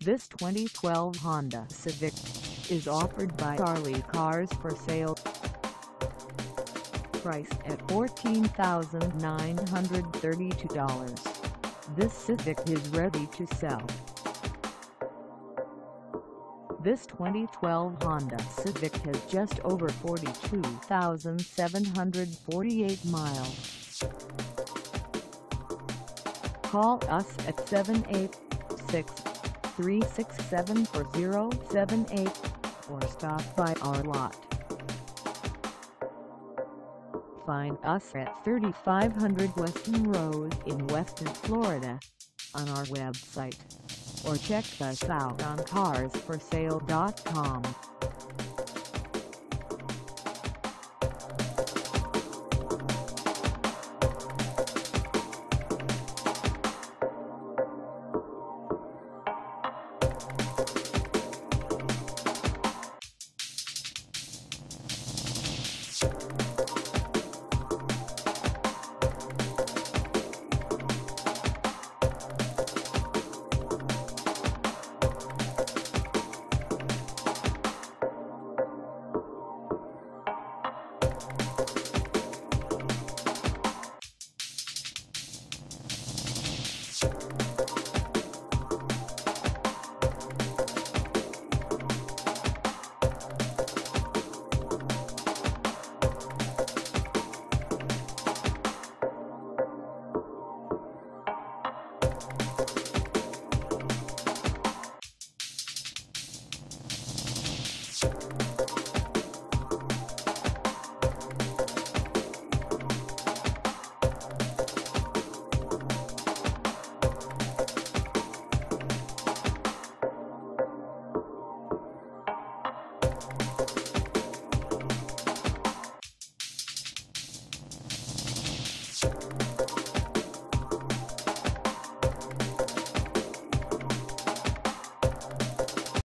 This 2012 Honda Civic is offered by Charlie Cars for Sale. Price at $14,932. This Civic is ready to sell. This 2012 Honda Civic has just over 42,748 miles. Call us at 786-367-4078 or stop by our lot. Find us at 3500 Weston Road in Weston, Florida, on our website, or check us out on carsforsale.com.